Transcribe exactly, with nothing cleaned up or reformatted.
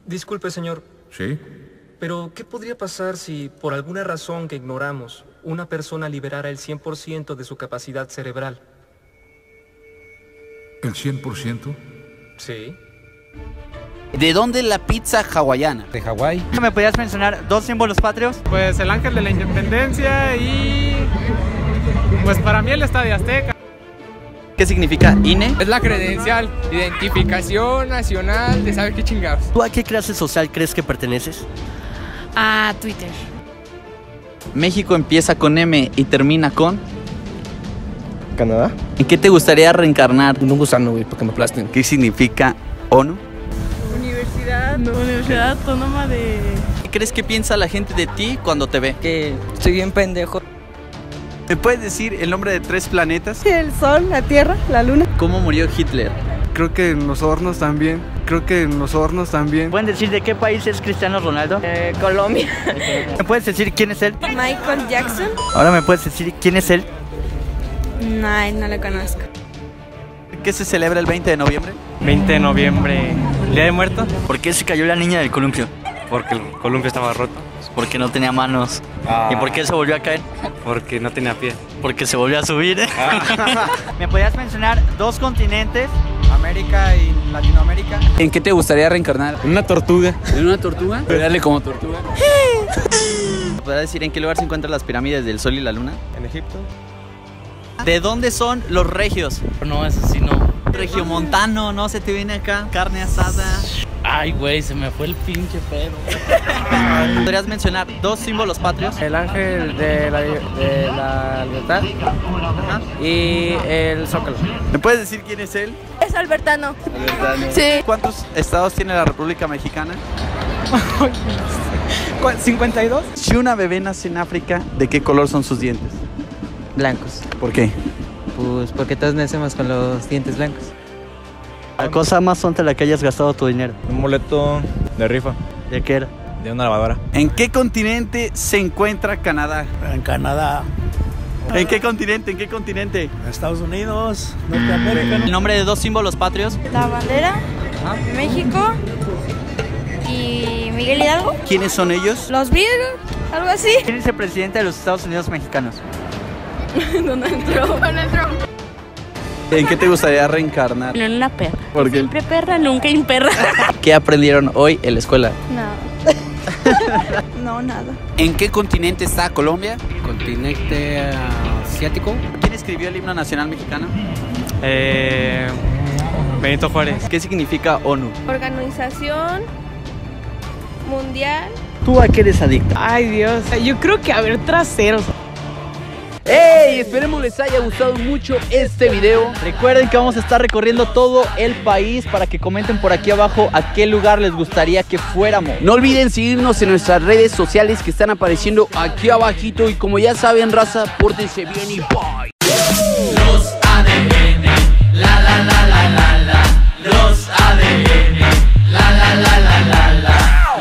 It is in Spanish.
Disculpe, señor. ¿Sí? Pero, ¿qué podría pasar si, por alguna razón que ignoramos, una persona liberara el cien por ciento de su capacidad cerebral? ¿El cien por ciento? Sí. ¿De dónde la pizza hawaiana? De Hawái. ¿Me podrías mencionar dos símbolos patrios? Pues el ángel de la independencia y... pues para mí el Estadio Azteca. ¿Qué significa I N E? Es la credencial, identificación nacional de saber qué chingados. ¿Tú a qué clase social crees que perteneces? A Twitter. México empieza con M y termina con... Canadá. ¿En qué te gustaría reencarnar? Un gusano, güey, para que me aplasten. ¿Qué significa ONU? Universidad, no, Universidad Autónoma de... ¿Qué crees que piensa la gente de ti cuando te ve? Que estoy bien pendejo. ¿Me puedes decir el nombre de tres planetas? El Sol, la Tierra, la Luna. ¿Cómo murió Hitler? Creo que en los hornos también. Creo que en los hornos también. ¿Pueden decir de qué país es Cristiano Ronaldo? Eh, Colombia. ¿Me puedes decir quién es él? Michael Jackson. Ahora me puedes decir quién es él. No, no lo conozco. ¿Qué se celebra el veinte de noviembre? veinte de noviembre, ¿Día de Muertos? ¿Por qué se cayó la niña del columpio? Porque el columpio estaba roto. Porque no tenía manos. Ah. ¿Y por qué se volvió a caer? Porque no tenía pie. Porque se volvió a subir. ¿Me podrías mencionar dos continentes? América y Latinoamérica. ¿En qué te gustaría reencarnar? Una tortuga. ¿En una tortuga? Dale como tortuga. ¿Me podrías decir en qué lugar se encuentran las pirámides del Sol y la Luna? En Egipto. ¿De dónde son los regios? No, eso sí no. Regiomontano, ¿no? Se te viene acá. Carne asada. Ay, güey, se me fue el pinche pedo. ¿Podrías mencionar dos símbolos patrios? El ángel de la, de la libertad. Ajá. Y el zócalo. ¿Me puedes decir quién es él? Es Albertano. Sí. ¿Cuántos estados tiene la República Mexicana? ¿cincuenta y dos? Si una bebé nace en África, ¿de qué color son sus dientes? Blancos. ¿Por qué? Pues porque todos nacemos con los dientes blancos. La cosa más tonta en la que hayas gastado tu dinero. Un boleto de rifa. ¿De qué era? De una lavadora. ¿En qué continente se encuentra Canadá? En Canadá. ¿En qué continente? ¿En qué continente? Estados Unidos, Norteamérica. ¿El nombre de dos símbolos patrios? La bandera de México y Miguel Hidalgo. ¿Quiénes son ellos? Los Beatles, algo así. ¿Quién es el presidente de los Estados Unidos mexicanos? Donald Trump. Donald Trump. ¿En qué te gustaría reencarnar? En una perra. ¿Por qué? Siempre perra, nunca imperra. ¿Qué aprendieron hoy en la escuela? No. No, nada. ¿En qué continente está Colombia? Continente asiático. ¿Quién escribió el himno nacional mexicano? Eh, Benito Juárez. ¿Qué significa ONU? Organización Mundial. ¿Tú a qué eres adicta? Ay, Dios. Yo creo que a ver traseros. ¡Ey! Esperemos les haya gustado mucho este video. Recuerden que vamos a estar recorriendo todo el país para que comenten por aquí abajo a qué lugar les gustaría que fuéramos. No olviden seguirnos en nuestras redes sociales que están apareciendo aquí abajito. Y como ya saben, raza, pórtense bien y bye.